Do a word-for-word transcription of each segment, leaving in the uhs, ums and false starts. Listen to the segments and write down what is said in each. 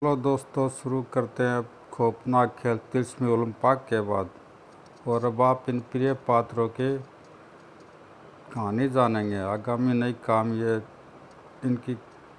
चलो दोस्तों, शुरू करते हैं अब खौफनाक खेल तिलिस्मी ओलंपाक के बाद। और अब आप इन प्रिय पात्रों की कहानी जानेंगे। आगामी नई काम ये इनकी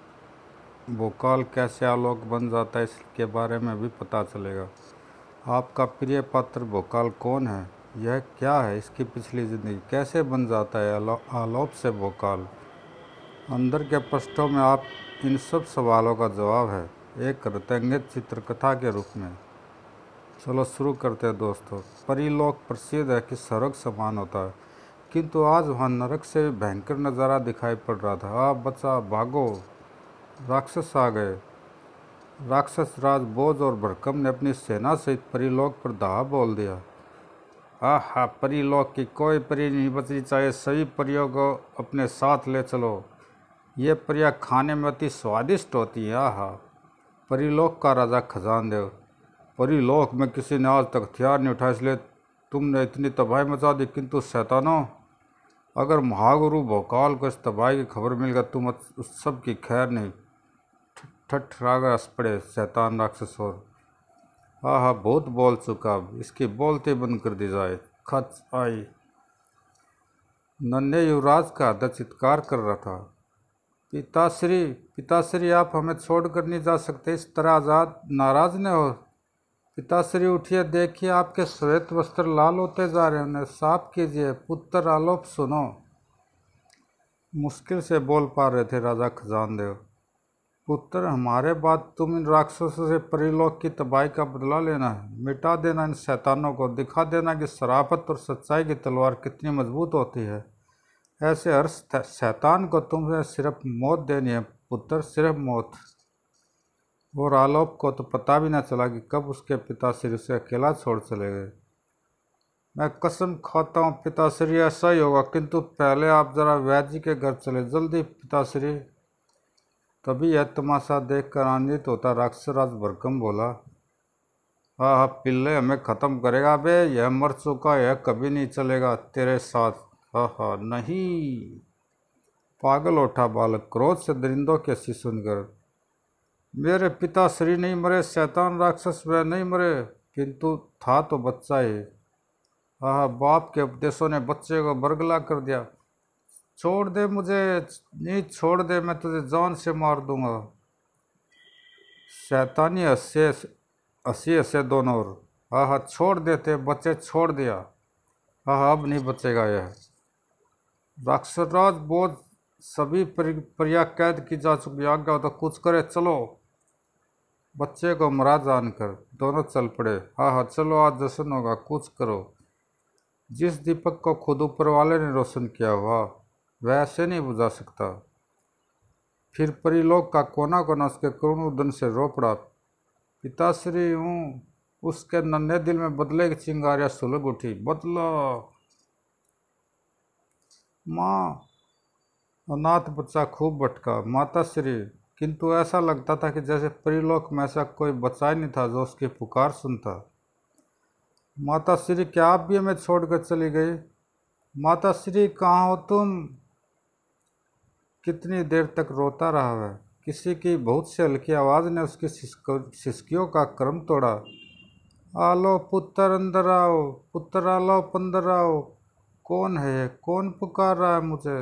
भोकाल कैसे आलोक बन जाता है, इसके बारे में भी पता चलेगा। आपका प्रिय पात्र भोकाल कौन है, यह क्या है, इसकी पिछली ज़िंदगी, कैसे बन जाता है आलोप से भोकाल। अंदर के पृष्ठों में आप इन सब सवालों का जवाब है, एक रत्नांगित चित्रकथा के रूप में। चलो शुरू करते हैं दोस्तों। परीलोक प्रसिद्ध है कि स्वर्ग समान होता है, किंतु आज वहाँ नरक से भी भयंकर नज़ारा दिखाई पड़ रहा था। आप बचा, भागो, राक्षस आ गए। राक्षस राज बोझ और भरकम ने अपनी सेना सहित परीलोक पर धावा बोल दिया। आहा, परीलोक की कोई परी नहीं बचनी चाहिए, सभी परियों को अपने साथ ले चलो। ये परियां खाने में अति स्वादिष्ट होती हैं। आहा, परीलोक का राजा खजानदेव, परीलोक में किसी ने आज तक हथियार नहीं उठाया, इसलिए तुमने इतनी तबाही मचा दी। किंतु शैतानों, अगर महागुरु भोकाल को इस तबाही की खबर मिल गई, तुम उस सब की खैर नहीं। ठठरा कर हंस पड़े शैतान राक्षस और आहा, बहुत बोल चुका, अब इसकी बोलती बंद कर दी जाए। खच आई। नन्हे युवराज का हृदय चित्कार कर रहा था। पिताश्री, पिताश्री, आप हमें छोड़कर नहीं जा सकते, इस तरह आजाद नाराज न हो। पिताश्री उठिए, देखिए आपके श्वेत वस्त्र लाल होते जा रहे हैं, उन्हें साफ कीजिए। पुत्र आलोप सुनो। मुश्किल से बोल पा रहे थे राजा खजानदेव। पुत्र, हमारे बाद तुम इन राक्षसों से परीलोक की तबाही का बदला लेना है। मिटा देना इन शैतानों को, दिखा देना कि शराफत और सच्चाई की तलवार कितनी मजबूत होती है। ऐसे हर शैतान को तुम्हें सिर्फ मौत देनी है पुत्र, सिर्फ मौत। और आलोप को तो पता भी न चला कि कब उसके पिताश्री उसे अकेला छोड़ चले गए। मैं कसम खाता हूँ पिताश्री, ऐसा ही होगा, किंतु पहले आप जरा वैद्य जी के घर चले, जल्दी पिताश्री। तभी यह तमाशा देखकर आनंदित होता राक्षसराज भरकम बोला, हाँ हाँ पिल्ले, हमें ख़त्म करेगा बे, यह मर चुका, यह कभी नहीं चलेगा तेरे साथ। हाँ हाँ नहीं। पागल उठा बालक क्रोध से दरिंदों की हंसी सुनकर। मेरे पिताश्री नहीं मरे, शैतान राक्षस वह नहीं मरे, किंतु था तो बच्चा ही। हाँ, बाप के उपदेशों ने बच्चे को बरगला कर दिया। छोड़ दे मुझे, नहीं छोड़ दे, मैं तुझे जान से मार दूंगा। शैतानी हंसे हंसी हंसे दोनों ओर। हाँ हाँ छोड़ देते बच्चे, छोड़ दिया। हाँ हाँ अब नहीं बचेगा यह। राक्षसराज बोझ सभी परियां कैद की जा चुकी, आज्ञा हो तो कुछ करे, चलो। बच्चे को मरा जानकर दोनों चल पड़े। हाँ हाँ चलो, आज जश्न होगा, कुछ करो। जिस दीपक को खुद ऊपर वाले ने रोशन किया हुआ, वह ऐसे नहीं बुझा सकता। फिर परीलोक का कोना कोना उसके करुण उदन से रो पड़ा। पिताश्री हूँ। उसके नन्हे दिल में बदले की चिंगारियां सुलग उठी। बदला माँ। अनाथ बच्चा खूब भटका। माताश्री, किंतु ऐसा लगता था कि जैसे परीलोक में ऐसा कोई बच्चा ही नहीं था जो उसकी पुकार सुनता। माताश्री, क्या आप भी हमें छोड़कर चली गई? माताश्री, कहाँ हो तुम? कितनी देर तक रोता रहा वह। किसी की बहुत सी हल्की आवाज़ ने उसकी सिसकियों का क्रम तोड़ा। आलो पुत्र, अंदर आओ, पुत्र आलो, अंदर आओ। कौन है, कौन पुकार रहा है मुझे?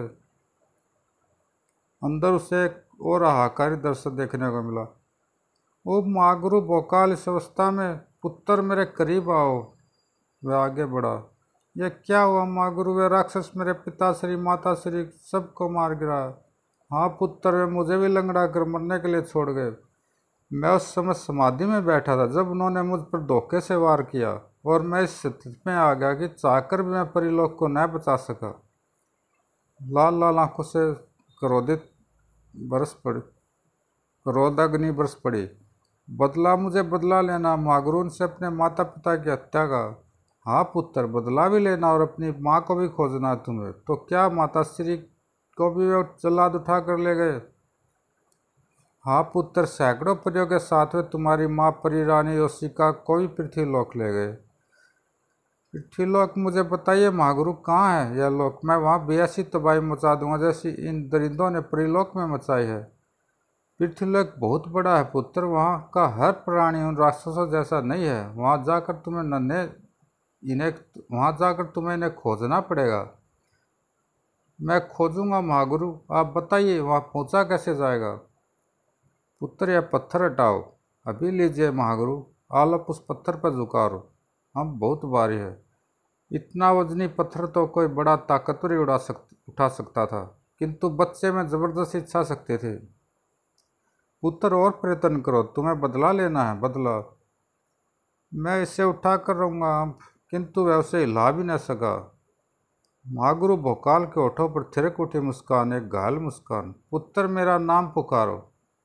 अंदर उसे एक और हाहाकारी दृश्य देखने को मिला। ओ महागुरु भोकाल, इस अवस्था में पुत्र मेरे करीब आओ। वह आगे बढ़ा। यह क्या हुआ महागुरु? वे राक्षस मेरे पिताश्री माताश्री सबको मार गिरा। हाँ पुत्र, वे मुझे भी लंगड़ा कर मरने के लिए छोड़ गए। मैं उस समय समाधि में बैठा था जब उन्होंने मुझ पर धोखे से वार किया, और मैं इस स्थिति में आ गया कि चाहकर भी मैं परीलोक को न बचा सका। लाल लाल आंखों से क्रोधित बरस पड़ी क्रोधाग्नि बरस पड़ी। बदला, मुझे बदला लेना महागुरु से अपने माता पिता की हत्या का। हाँ पुत्र, बदला भी लेना और अपनी माँ को भी खोजना तुम्हें। तो क्या माताश्री को भी वे जल्लाद उठा कर ले गए? हाँ पुत्र, सैकड़ों परियों के साथ में तुम्हारी माँ परी रानी योशिका को भी पृथ्वीलोक ले गए। पृथ्वीलोक? मुझे बताइए महागुरु, कहाँ है यह लोक? मैं वहाँ भी ऐसी तबाही मचा दूंगा जैसी इन दरिंदों ने परीलोक में मचाई है। पृथ्वीलोक बहुत बड़ा है पुत्र, वहाँ का हर प्राणी उन राक्षसों जैसा नहीं है। वहाँ जाकर तुम्हें नन्हे इन्हें वहाँ जाकर तुम्हें इन्हें खोजना पड़ेगा। मैं खोजूंगा महागुरु, आप बताइए वहाँ पहुँचा कैसे जाएगा। पुत्र यह पत्थर हटाओ। अभी लीजिए महागुरु, आलप उस पत्थर पर झुकाओ। हम बहुत भारी है। इतना वजनी पत्थर तो कोई बड़ा ताकतवर ही उड़ा सक उठा सकता था, किंतु बच्चे में जबरदस्त इच्छा शक्ति थी। पुत्र और प्रयत्न करो, तुम्हें बदला लेना है, बदला। मैं इसे उठा कर रहूँगा, किंतु वह उसे हिला भी न सका। महागुरु भोकाल के होठों पर थिरक उठी मुस्कान, एक घायल मुस्कान। पुत्र मेरा नाम पुकारो।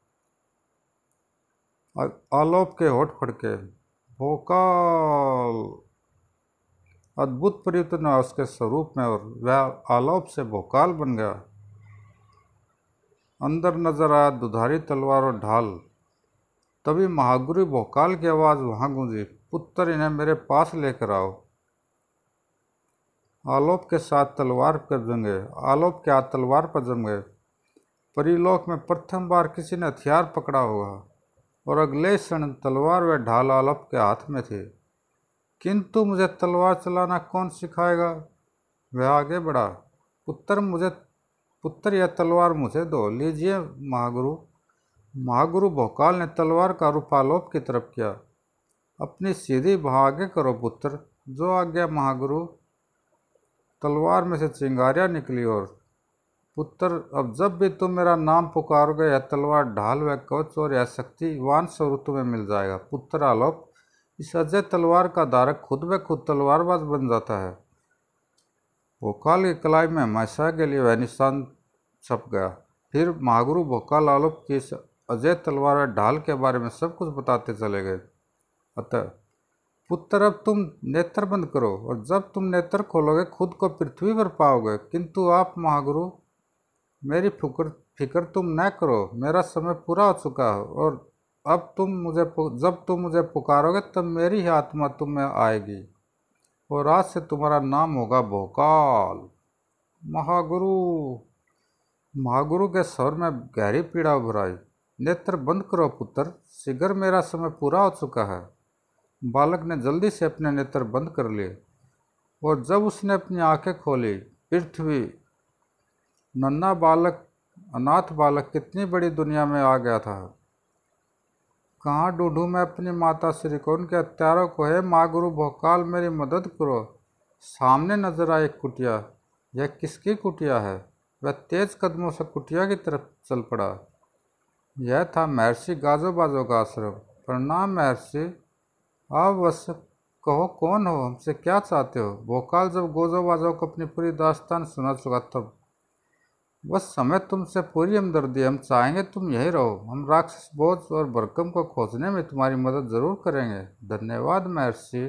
आलोप के होठ फड़के। भोकाल। अद्भुत परिवर्तन हुआ उसके स्वरूप में और वह आलोप से भोकाल बन गया। अंदर नजर आया दुधारी तलवार और ढाल। तभी महागुरु भोकाल की आवाज वहां गूंजी, पुत्र इन्हें मेरे पास लेकर आओ। आलोप के साथ तलवार पर जंगे आलोप के हाथ तलवार पर जम गए। परिलोक में प्रथम बार किसी ने हथियार पकड़ा होगा और अगले क्षण तलवार व ढाल आलोप के हाथ में थे। किंतु मुझे तलवार चलाना कौन सिखाएगा? वह आगे बढ़ा। पुत्र मुझे पुत्र यह तलवार मुझे दो। लीजिए महागुरु। महागुरु भोकाल ने तलवार का रुख आलोप की तरफ किया। अपनी सीधी बाह आगे करो पुत्र। जो आज्ञा महागुरु। तलवार में से चिंगारियां निकली और पुत्र अब जब भी तुम मेरा नाम पुकारोगे यह तलवार ढाल व कवच और यह शक्तिवान स्वरूप तुम्हें मिल जाएगा। पुत्र आलोप। इस अजय तलवार का धारक खुद ब खुद तलवारबाज बन जाता है। भोकाल की कलाई में हमेशा के लिए वह निशान छप गया। फिर महागुरु भोकाल आलोप की इस अजय तलवार व ढाल के बारे में सब कुछ बताते चले गए। अतः पुत्र अब तुम नेत्र बंद करो और जब तुम नेत्र खोलोगे खुद को पृथ्वी पर पाओगे। किंतु आप महागुरु मेरी फिक्र फिक्र तुम न करो, मेरा समय पूरा हो चुका है और अब तुम मुझे जब तुम मुझे पुकारोगे तब मेरी ही आत्मा तुम में आएगी और आज से तुम्हारा नाम होगा भोकाल। महागुरु। महागुरु के स्वर में गहरी पीड़ा उभर आई। नेत्र बंद करो पुत्र, शीघ्र मेरा समय पूरा हो चुका है। बालक ने जल्दी से अपने नेत्र बंद कर लिए और जब उसने अपनी आंखें खोली, पृथ्वी। नन्हा बालक, अनाथ बालक कितनी बड़ी दुनिया में आ गया था। कहाँ ढूंढूं मैं अपनी माता श्री को, उनके हत्यारों को। है महागुरु भोकाल मेरी मदद करो। सामने नजर आई एक कुटिया। यह किसकी कुटिया है? वह तेज कदमों से कुटिया की तरफ चल पड़ा। यह था महर्षि गाजो बाजो का आश्रम। प्रणाम महर्षि। आप बस कहो कौन हो, हमसे क्या चाहते हो? भोकाल जब गोजो बाजो को अपनी पूरी दास्तान सुना चुका तब बस समय तुमसे पूरी हमदर्दी। हम चाहेंगे तुम यही रहो। हम राक्षस बोझ और भरकम को खोजने में तुम्हारी मदद जरूर करेंगे। धन्यवाद महर्षि।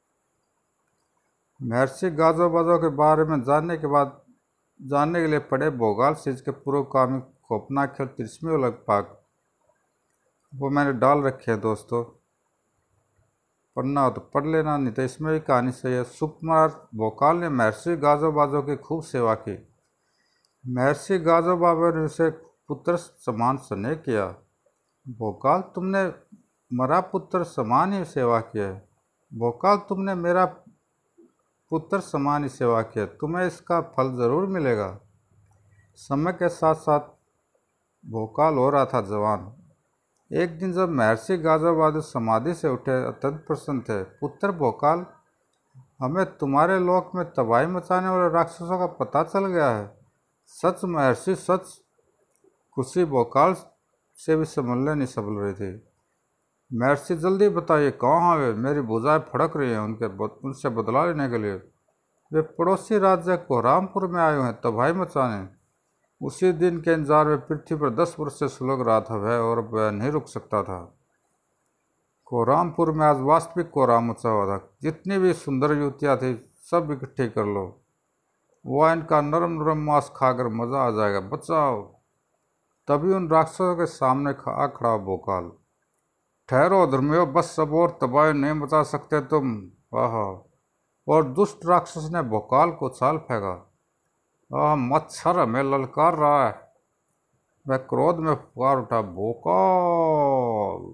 महर्षि गाजो बाजो के बारे में जानने के बाद जानने के लिए पढ़े भोकाल सीज के पुरोगामी खौफनाक खेल त्रिस्मी उलग पाक। वो मैंने डाल रखे हैं दोस्तों, पढ़ना हो तो पढ़ लेना, नहीं तो इसमें भी कहानी सही है। सुकुमार भोकाल ने महर्षि गाजो बाजो की खूब सेवा की। महर्षि गाजो बाबा ने उसे पुत्र समान स्नेह किया। भोकाल तुमने मरा पुत्र समान ही सेवा किया है। भोकाल तुमने मेरा पुत्र समान ही सेवा किया, तुम्हें इसका फल जरूर मिलेगा। समय के साथ साथ भोकाल हो रहा था जवान। एक दिन जब महर्षि गाजो बाजो समाधि से उठे, अत्यंत प्रसन्न थे। पुत्र भोकाल, हमें तुम्हारे लोक में तबाही मचाने वाले राक्षसों का पता चल गया है। सच महर्षि, सच। खुशी भोकाल से भी संभलने नहीं संभल रही थी। महर्षि जल्दी बताइए कहाँ वे? मेरी भुजाएं फड़क रही हैं उनके उनसे बदला लेने के लिए। वे पड़ोसी राज्य कोहरामपुर में आए हैं तबाही मचाने। उसी दिन के इंतजार में पृथ्वी पर दस वर्ष से सुलग रहा था वह, और वह नहीं रुक सकता था। कोहरामपुर में आज वास्तविक कोहराम मचा हुआ था। जितनी भी सुंदर युवतियाँ थी सब इकट्ठी कर लो, वह इनका नरम नरम मांस खाकर मजा आ जाएगा। बचाओ। तभी उन राक्षसों के सामने आ खड़ा भोकाल। ठहरो धर्मियों, बस सब और तबाही नहीं मचा सकते तुम। आह। और दुष्ट राक्षस ने भोकाल को छाल फेंका। आह, मच्छर हमें ललकार रहा है। वह क्रोध में पुकार उठा, भोकाल!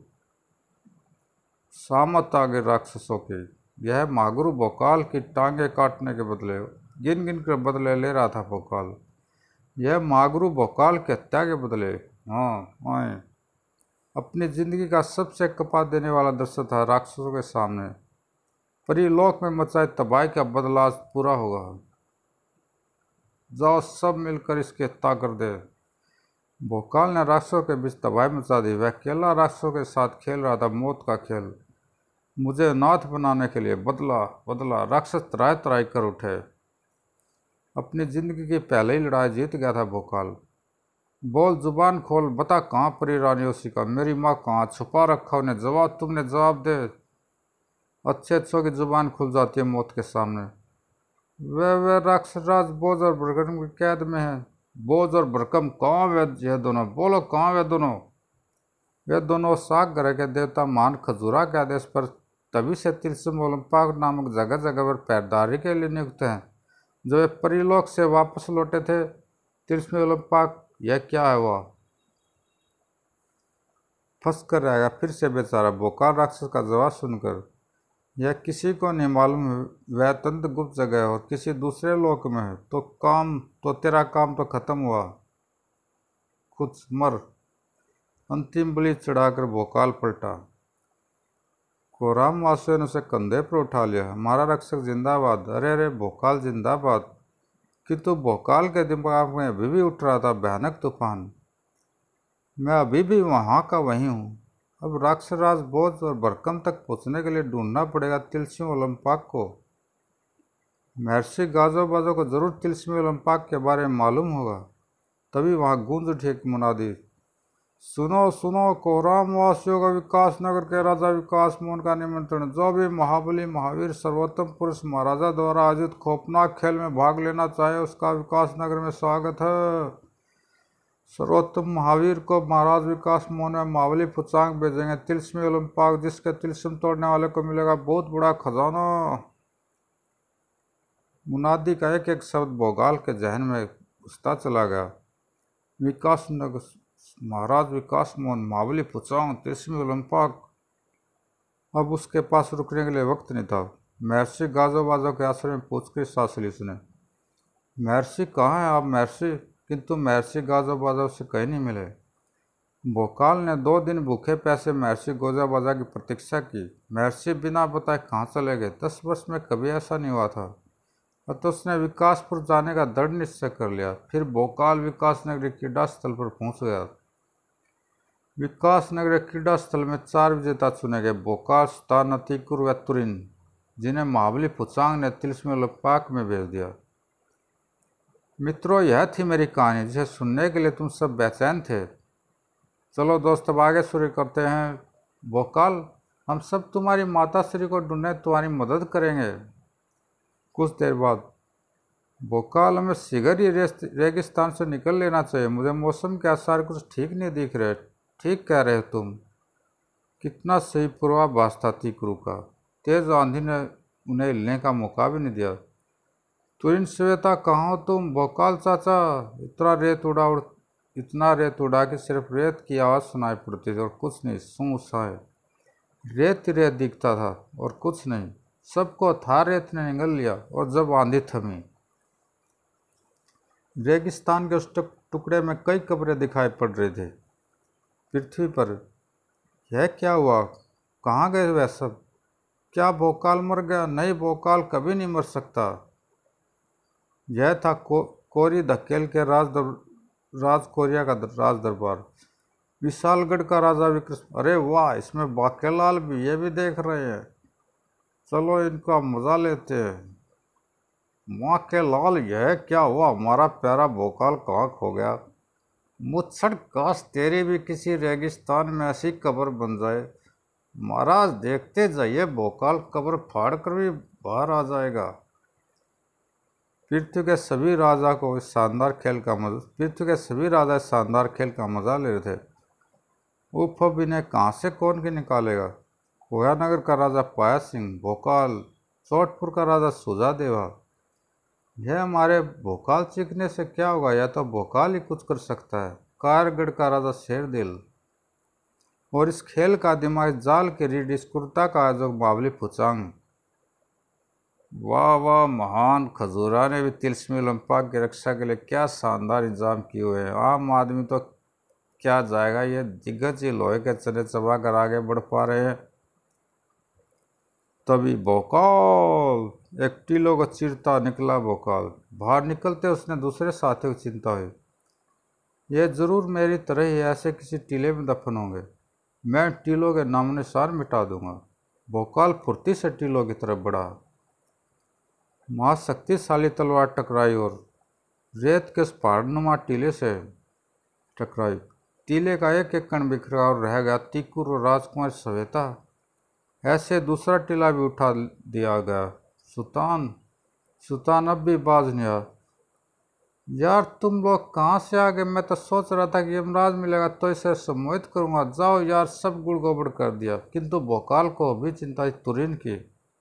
सामत आगे राक्षसों की। यह मागरू भोकाल की टांगे काटने के बदले गिन गिन कर बदले ले रहा था। भोकाल यह मागरू भोकाल की हत्या के बदले हाँ हाँ अपनी जिंदगी का सबसे कपा देने वाला दृश्य था राक्षसों के सामने। परिलोक में मचाए तबाही का बदला आज पूरा होगा। जाओ सब मिलकर इसकी हत्या कर दे। भोकाल ने राक्षसों के बीच तबाही मचा दी। वह अकेला राक्षसों के साथ खेल रहा था मौत का खेल। मुझे नाथ बनाने के लिए बदला बदला राक्षस तराई तराई कर उठे। अपनी जिंदगी की पहले ही लड़ाई जीत गया था भोकाल। बोल, जुबान खोल, बता कहाँ परी रानी उसी का, मेरी माँ कहाँ, छुपा रखा उन्हें, जवाब तुमने जवाब दे। अच्छे अच्छों की जुबान खुल जाती है मौत के सामने। वे वे राक्षसराज बोझ और भरकम की कैद में है। बोझ और भरकम कहाँ वे ये दोनों, बोलो कहाँ वे दोनों। वे दोनों साग ग्रह के देवता मान खजूरा के आदेश पर तभी से तिलस्म ओलंपाक नामक जगह जगह पर पैरदारी के लिए नियुक्त हैं। जो वे परिलोक से वापस लौटे थे। तिलस्म ओलंपाक यह क्या है? वह फंस कर रहेगा फिर से बेचारा। भोकाल राक्षस का जवाब सुनकर, यह किसी को नहीं मालूम। वह अत्यंत गुप्त जगह है और किसी दूसरे लोक में है। तो काम तो तेरा काम तो खत्म हुआ। कुछ मर। अंतिम बलि चढ़ाकर भोकाल पलटा। कोराम वासियों ने उसे कंधे पर उठा लिया। हमारा रक्षक जिंदाबाद। अरे अरे भोकाल जिंदाबाद। किंतु भोकाल के दिमाग में अभी भी उठ रहा था भयानक तूफान। मैं अभी भी वहाँ का वहीं हूँ। अब राक्षसराज बोझ और भरकम तक पहुँचने के लिए ढूंढना पड़ेगा तिलस्म ओलंपाक को। महर्षि गाजो बाजो को जरूर तिलस्म ओलंपाक के बारे में मालूम होगा। तभी वहाँ गूंज उठी एक मुनादी, सुनो सुनो, कोराम वासियों का विकास नगर के राजा विकास मोहन का निमंत्रण। जो भी महाबली महावीर सर्वोत्तम पुरुष महाराजा द्वारा आयोजित खौफनाक खेल में भाग लेना चाहे उसका विकास नगर में स्वागत है। सर्वोत्तम महावीर को महाराज विकास मोहन में महाबली फुचांग भेजेंगे तिलस्म ओलंपाक, जिसके तिलस्म तोड़ने वाले को मिलेगा बहुत बड़ा खजाना। मुनादी का एक एक शब्द भोकाल के जहन में घुसता चला गया। विकास नगर, महाराज विकास मोहन, महाबली फुचांग, तिलस्म ओलंपाक। अब उसके पास रुकने के लिए वक्त नहीं था। महर्षि गाजो बाजो के आश्रम में पूछकर सांस ली उसने। महर्षि कहाँ हैं आप महर्षि? किंतु महर्षि गाजो बाजो से कहीं नहीं मिले। भोकाल ने दो दिन भूखे प्यासे महर्षि गोजा बाजा की प्रतीक्षा की। महर्षि बिना बताए कहाँ चले गए। दस वर्ष में कभी ऐसा नहीं हुआ था। अतः उसने विकासपुर जाने का दृढ़ निश्चय कर लिया। फिर भोकाल विकास नगरी क्रीड़ा स्थल पर पहुंच गया। विकास नगरी क्रीड़ा स्थल में चार विजेता चुने गए, भोकाल, सुतान, अतिकुर व तुरिन, जिन्हें महाबली फुचांग ने तिलस्म ओलंपाक में भेज दिया। मित्रों, यह थी मेरी कहानी जिसे सुनने के लिए तुम सब बेचैन थे। चलो दोस्त, अब आगे शुरू करते हैं। भोकाल, हम सब तुम्हारी माता श्री को ढूंढने तुम्हारी मदद करेंगे। कुछ देर बाद, भोकाल, हमें शीघ्र ही रेगिस्तान से निकल लेना चाहिए। मुझे मौसम के आसार कुछ ठीक नहीं दिख रहे। ठीक कह रहे हो तुम। कितना सही पूर्वाभास था तिकुरु का। तेज आंधी ने उन्हें हिलने का मौका भी नहीं दिया। तुरिन, श्वेता, कहाँ हो तुम? भोकाल चाचा, इतना रेत उड़ा उड़ इतना रेत उड़ा कि सिर्फ रेत की आवाज़ सुनाई पड़ती थी और कुछ नहीं। सूं साए रेत ही रेत दिखता था और कुछ नहीं। सबको था रेत ने निगल लिया। और जब आंधी थमी, रेगिस्तान के उस टुकड़े में कई कब्रें दिखाई पड़ रही थे। पृथ्वी पर यह क्या हुआ? कहाँ गए वह सब? क्या भोकाल मर गया? नहीं, भोकाल कभी नहीं मर सकता। यह था को, कोरी धकेल के राज दर, राज कोरिया का राज दरबार। विशालगढ़ का राजा विक्रम। अरे वाह, इसमें बाकेलाल भी, ये भी देख रहे हैं। चलो इनका मजा लेते हैं। माँ के लाल, यह क्या हुआ? हमारा प्यारा भोकाल कहाँ खो गया? मुच्छड़, काश तेरी भी किसी रेगिस्तान में ऐसी कब्र बन जाए। महाराज देखते जाइए, भोकाल कब्र फाड़ कर भी बाहर आ जाएगा। पृथ्वी के सभी राजा को इस शानदार खेल का मजा पृथ्वी के सभी राजा इस शानदार खेल का मजा ले रहे थे। उफ, अब इन्हें कहाँ से कौन के निकालेगा? कोयानगर का राजा पाया सिंह, भोकाल, चोटपुर का राजा सुजा देवा। यह हमारे भोकाल चीखने से क्या होगा? यह तो भोकाल ही कुछ कर सकता है। कारगढ़ का राजा शेरदिल। और इस खेल का दिमाग जाल के रीढ़ इस कुर्ता का जो बावली फुचांग। वाह वाह, महान खजूरा ने भी तिलस्मी ओलंपिक की रक्षा के लिए क्या शानदार इंतजाम किए हुए हैं। आम आदमी तो क्या जाएगा, ये दिग्गज ही लोहे के चने चबा कर आगे बढ़ पा रहे हैं। तभी भोकाल, एक टीलों को चीरता निकला भोकाल। बाहर निकलते उसने दूसरे साथियों की चिंता हुई। ये जरूर मेरी तरह ही ऐसे किसी टीले में दफन होंगे। मैं टीलों के नामो निशान मिटा दूंगा। भोकाल फुर्ती से टीलों की तरफ बढ़ा। महाशक्तिशाली तलवार टकराई और रेत के उस पहाड़नुमा टीले से टकराई। टीले का एक एक कण बिखरा और रह गया तीकुर और राजकुमार सवेता। ऐसे दूसरा टीला भी उठा दिया गया। सुल्तान सुल्तान अब भी बाज नहीं आया। यार तुम लोग कहाँ से आ गए? मैं तो सोच रहा था कि यमराज मिलेगा तो इसे सम्मोहित करूंगा। जाओ यार, सब गुड़ गोबड़ कर दिया। किंतु भोकाल को भी चिंता तुरीन की।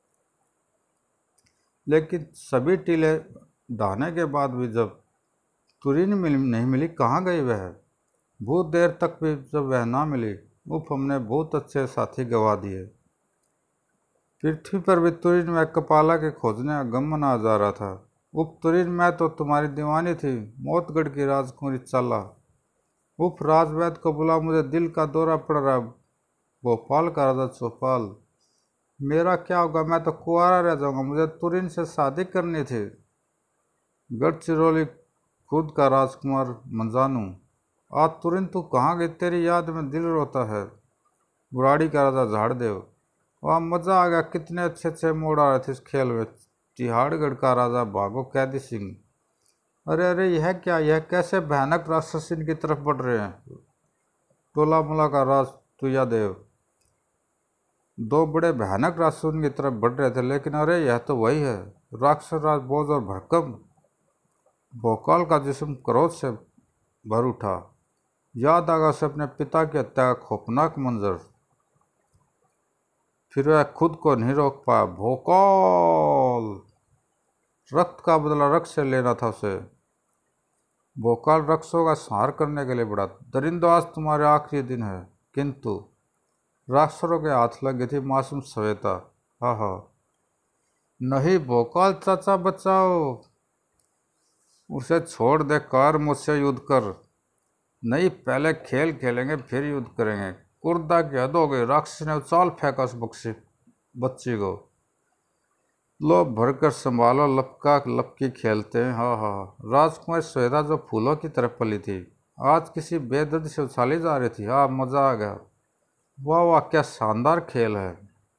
लेकिन सभी टीले ढाने के बाद भी जब तुरीन मिल नहीं मिली, कहाँ गई वह? बहुत देर तक भी जब वह ना मिली, उफ, हमने बहुत अच्छे साथी गवा दिए। पृथ्वी पर भी तुरीन में कपाला के खोजने गम आ जा रहा था। उफ तुरीन, मैं तो तुम्हारी दीवानी थी, मौतगढ़ की राजकुमारी चाला। उफ राजवैद को बुला, मुझे दिल का दौरा पड़ रहा। भोपाल का राजा चौपाल, मेरा क्या होगा? मैं तो कुंवारा रह जाऊंगा। मुझे तुरीन से शादी करनी थी। गढ़चिरौली खुद का राजकुमार मंजानू, आज तुरीन तू कहाँ गई? तेरी याद में दिल रोता है। बुराड़ी का राजा झाड़देव, वहाँ मजा आ गया। कितने अच्छे अच्छे मोड़ आ रहे थे इस खेल में। तिहाड़गढ़ का राजा भागो कैदी सिंह, अरे अरे यह क्या, यह कैसे भयानक राक्षस इनकी तरफ बढ़ रहे हैं। टोला मुला का राज तुया देव, दो बड़े भयानक राक्षस उनकी तरफ बढ़ रहे थे, लेकिन अरे यह तो वही है, राक्षस राज बोझ और भड़कम। भोकाल का जिस्म क्रोध से भर उठा। याद आ गया उसे अपने पिता की हत्या का खौफनाक मंजर। फिर वह खुद को नहीं रोक पाया। भोकाल, रक्त का बदला रक्त से लेना था उसे। भोकाल रक्षों का संहार करने के लिए बढ़ा। दरिंदो, आज तुम्हारे आखिरी दिन है। किंतु राक्षसों के हाथ लग गई थी मासूम सवेता। हाँ हाँ, नहीं भोकाल चाचा बचाओ, उसे छोड़ दे, कार मुझसे युद्ध कर। नहीं, पहले खेल खेलेंगे फिर युद्ध करेंगे। कुर्दा की हद हो गई। राक्षस ने उछाल फेंका उस बक्सी बच्ची को। लो भरकर संभालो, लपका लपकी खेलते हैं। हाँ हाँ, राजकुमारी सवेता जो फूलों की तरफ पली थी, आज किसी बेदर्द से उछाली जा रही थी। हाँ, मजा आ गया। वाह वाह, क्या शानदार खेल है।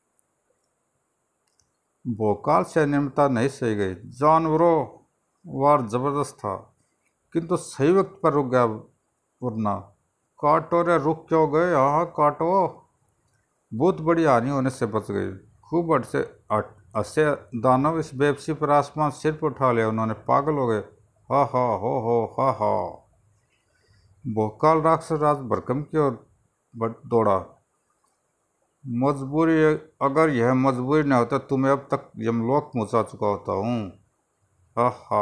भोकाल से निम्रता नहीं सही गई। जानवरों, वार जबरदस्त था, किंतु सही वक्त पर रुक गया। वरना काटो रे, रुक क्यों गए? हाँ हाँ काटो। बहुत बड़ी हानि होने से बच गई। खूब अटसे हंसे दानव इस बेबसी पर आसमान सिर पर उठा लिया। उन्होंने पागल हो गए। हा हा हो हो हा हा। भोकाल राक्षस राज भरकम की ओर दौड़ा। मजबूरी, अगर यह मजबूरी न होता तुम्हें अब तक यमलोक पहुंचा चुका होता हूँ। हा हा।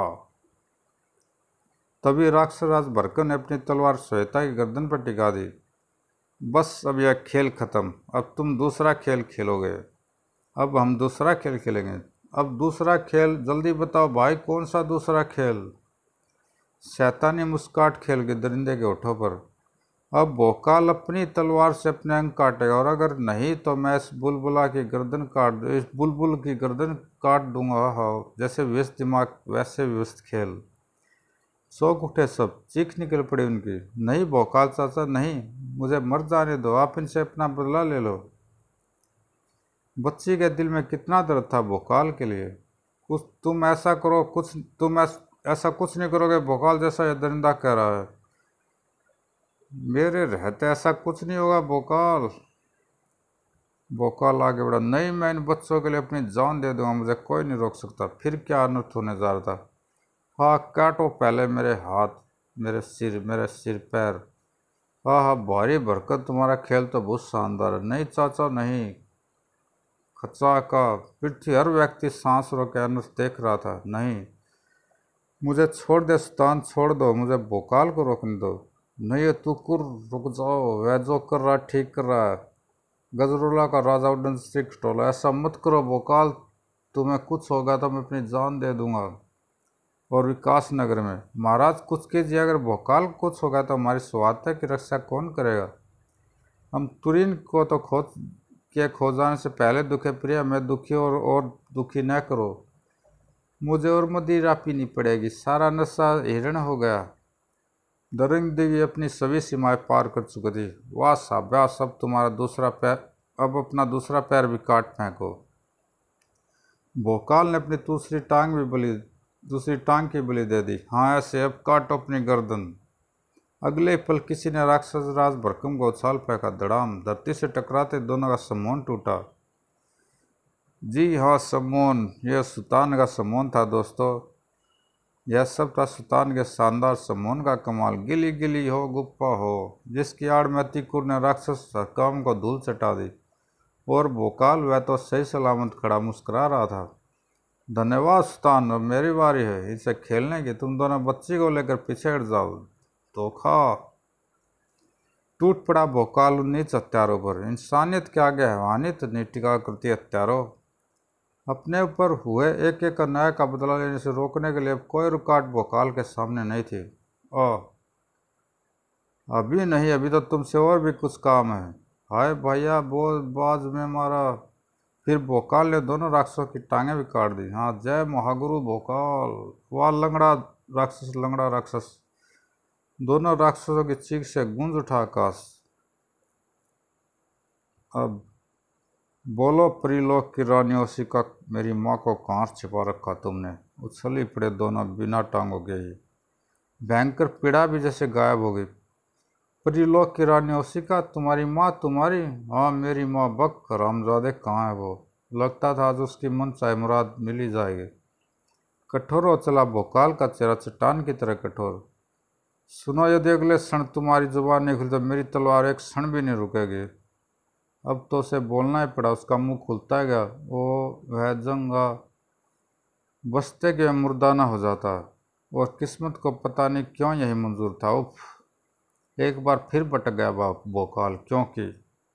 तभी राक्षस राज भरकम ने अपनी तलवार श्वेता की गर्दन पर टिका दी। बस अब यह खेल खत्म, अब तुम दूसरा खेल खेलोगे। अब हम दूसरा खेल खेलेंगे। अब दूसरा खेल, जल्दी बताओ भाई, कौन सा दूसरा खेल? शैतानी मुस्काट खेल गई दरिंदे के होठों पर। अब भोकाल अपनी तलवार से अपने अंग काटेगा, और अगर नहीं तो मैं इस बुलबुला की गर्दन काट इस बुलबुल की गर्दन काट दूंगा। हाँ, जैसे व्यस्त दिमाग वैसे व्यस्त खेल। शौक उठे सब, चीख निकल पड़ी उनकी। नहीं भोकाल चाचा नहीं, मुझे मर जाने दो, आप इनसे अपना बदला ले लो। बच्ची के दिल में कितना दर्द था भोकाल के लिए। कुछ तुम ऐसा करो, कुछ तुम ऐसा कुछ नहीं करोगे भोकाल जैसा यह दरिंदा कह रहा है। मेरे रहते ऐसा कुछ नहीं होगा भोकाल। भोकाल आगे बढ़ा। नहीं, मैं इन बच्चों के लिए अपनी जान दे दूंगा, मुझे कोई नहीं रोक सकता। फिर क्या अनर्थ होने जा रहा था। हाँ, काटो पहले मेरे हाथ, मेरे सिर, मेरे सिर पैर। हाँ हाँ, भारी भरकत, तुम्हारा खेल तो बहुत शानदार है। नहीं चाचा नहीं। खचा का पृथ्वी हर व्यक्ति सांस रोके अनर्थ देख रहा था। नहीं, मुझे छोड़ दे सुल्तान, छोड़ दो, मुझे भोकाल को रोकने दो। नहीं तू कुर रुक जाओ, वह जो कर रहा ठीक कर रहा है। गजरुल्ला का राजा उड्डन सिख टोला, ऐसा मत करो भोकाल, तुम्हें कुछ होगा तो मैं अपनी जान दे दूंगा। और विकास नगर में महाराज कुछ कीजिए, अगर भोकाल कुछ होगा तो हमारी स्वास्थ्य की रक्षा कौन करेगा। हम तुरीन को तो खोज के खो जाने से पहले दुखे प्रिय, मैं दुखी और और दुखी न करो। मुझे और मदिरा पीनी पड़ेगी, सारा नशा हिरण हो गया। दरिंग देवी अपनी सभी सीमाएं पार कर चुकी थी। वाह शाबाश, अब तुम्हारा दूसरा पैर, अब अपना दूसरा पैर भी काट फेंको। भोकाल ने अपनी दूसरी टांग भी बलि दूसरी टांग की बलि दे दी। हाँ ऐसे, अब काटो अपनी गर्दन। अगले पल किसी ने राक्षस राज भरकम को उछाल फेंका। धड़ाम, धरती से टकराते दोनों का सम्मोहन टूटा। जी हाँ सम्मोहन, यह सुल्तान का सम्मोहन था दोस्तों। यह सब था सुल्तान के शानदार सम्मोहन का कमाल। गिली गिली हो गुप्पा हो, जिसकी आड़ में अतिकुर ने राक्षस हकाम को धूल चटा दी। और भोकाल वह तो सही सलामत खड़ा मुस्कुरा रहा था। धन्यवाद सुल्तान, अब मेरी बारी है इसे खेलने की। तुम दोनों बच्ची को लेकर पीछे हट जाओ। धोखा। टूट पड़ा भोकाल नीच हत्यारों पर। इंसानियत के आगे हैवानियत नहीं टिका करती हत्यारों। अपने ऊपर हुए एक एक अन्याय का बदला लेने से रोकने के लिए कोई रुकावट भोकाल के सामने नहीं थी। ओ अभी नहीं, अभी तो तुमसे और भी कुछ काम है। हाय भैया, बोल बाज में मारा। फिर भोकाल ने दोनों राक्षसों की टांगें भी काट दी। हाँ जय महागुरु भोकाल। वाह लंगड़ा राक्षस, लंगड़ा राक्षस। दोनों राक्षसों की चीख से गूंज उठा आकाश। अब बोलो परिलोक की रानी ओसिका, मेरी माँ को कहाँ छिपा रखा तुमने। उछली पड़े दोनों बिना टांगों के ही। भयंकर पीड़ा भी जैसे गायब हो गई। परिलोक की रानी ओसिका, तुम्हारी माँ तुम्हारी? हाँ मेरी माँ। बक रामजादे, कहाँ है वो? लगता था आज उसकी मन चाहे मुराद मिल ही जाएगी। कठोर हो चला भोकाल का चेहरा चट्टान की तरह कठोर। सुनो, यदि अगले क्षण तुम्हारी जुबान नहीं खुली तो मेरी तलवार एक क्षण भी नहीं रुकेगी। अब तो उसे बोलना ही पड़ा, उसका मुंह खुलता गया। वो वह जंगा बसते के मुर्दाना हो जाता। और किस्मत को पता नहीं क्यों यही मंजूर था। उफ, एक बार फिर भटक गया बाप भोकाल, क्योंकि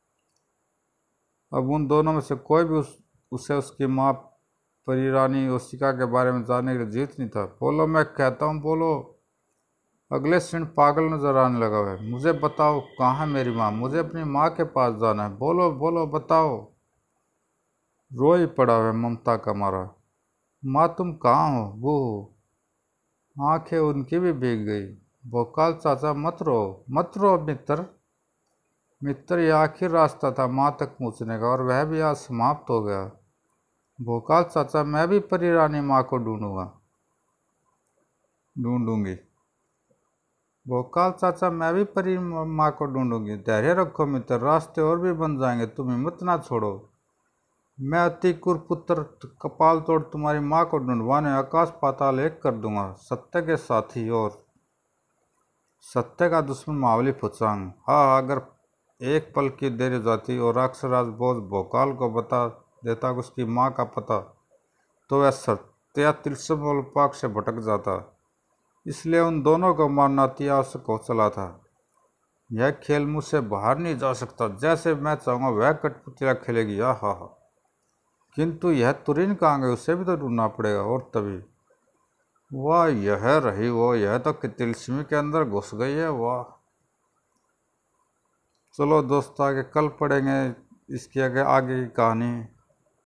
अब उन दोनों में से कोई भी उस, उसे उसकी माँ परिरानी ओसिका के बारे में जानने के लिए जीत नहीं था। बोलो, मैं कहता हूँ बोलो। अगले क्षण पागल नजर आने लगा है। मुझे बताओ कहाँ है मेरी माँ, मुझे अपनी माँ के पास जाना है। बोलो बोलो बताओ। रो ही पड़ा है ममता का मारा। माँ तुम कहाँ हो? वो आंखें उनकी भी भीग गई। भोकाल चाचा मत रो, मत रो मित्र। मित्र, यह आखिर रास्ता था माँ तक पहुँचने का, और वह भी आज समाप्त हो गया। भोकाल चाचा, मैं भी परिरानी माँ को ढूंढूंगा, ढूंढूंगी। भोकाल चाचा, मैं भी परी माँ को ढूंढूंगी। धैर्य रखो मित्र, रास्ते और भी बन जाएंगे, तुम हिम्मत ना छोड़ो। मैं अतिकुर पुत्र कपाल तोड़ तुम्हारी माँ को ढूंढवाने आकाश पाताल एक कर दूंगा। सत्य के साथी और सत्य का दुश्मन महावली फुचांग। हाँ, अगर एक पल की देर हो जाती और राक्षसराज बोझ भोकाल को बता देता कि उसकी माँ का पता, तो वह सत्या तिलस्म और पाक से भटक जाता। इसलिए उन दोनों को मारना अति आवश्यक हो चला था। यह खेल मुझसे बाहर नहीं जा सकता। जैसे मैं चाहूँगा वह कठपुतलियाँ खेलेगी। या हा हा। किंतु यह तुरीन कहाँ गई, उसे भी तो ढूंढना पड़ेगा। और तभी वाह, यह रही वो, यह तो तिलस्मी के अंदर घुस गई है। वाह। चलो दोस्त, आगे कल पढ़ेंगे इसकी आगे आगे की कहानी।